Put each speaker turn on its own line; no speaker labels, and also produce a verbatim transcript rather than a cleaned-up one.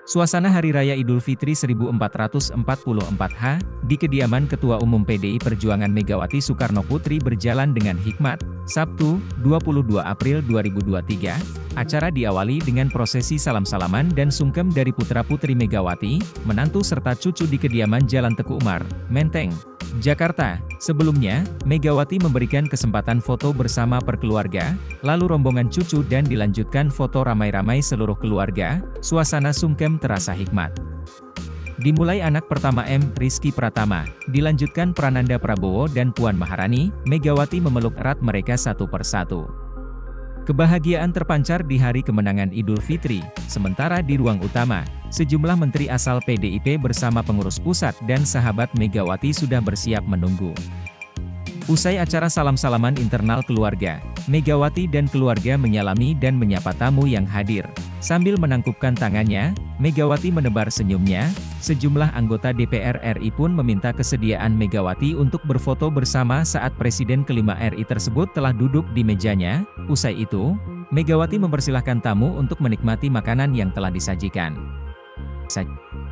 Suasana Hari Raya Idul Fitri seribu empat ratus empat puluh empat H, di kediaman Ketua Umum P D I Perjuangan Megawati Soekarno Putri berjalan dengan hikmat. Sabtu, dua puluh dua April dua ribu dua puluh tiga, acara diawali dengan prosesi salam-salaman dan sungkem dari putra-putri Megawati, menantu serta cucu di kediaman Jalan Teguh Umar, Menteng, Jakarta. Sebelumnya, Megawati memberikan kesempatan foto bersama perkeluarga, lalu rombongan cucu dan dilanjutkan foto ramai-ramai seluruh keluarga. Suasana sungkem terasa hikmat. Dimulai anak pertama M. Rizky Pratama, dilanjutkan Prananda Prabowo dan Puan Maharani. Megawati memeluk erat mereka satu persatu. Kebahagiaan terpancar di hari kemenangan Idul Fitri, sementara di ruang utama, sejumlah menteri asal P D I P bersama pengurus pusat dan sahabat Megawati sudah bersiap menunggu. Usai acara salam-salaman internal keluarga, Megawati dan keluarga menyalami dan menyapa tamu yang hadir. Sambil menangkupkan tangannya, Megawati menebar senyumnya. Sejumlah anggota D P R R I pun meminta kesediaan Megawati untuk berfoto bersama saat Presiden kelima R I tersebut telah duduk di mejanya. Usai itu, Megawati mempersilahkan tamu untuk menikmati makanan yang telah disajikan.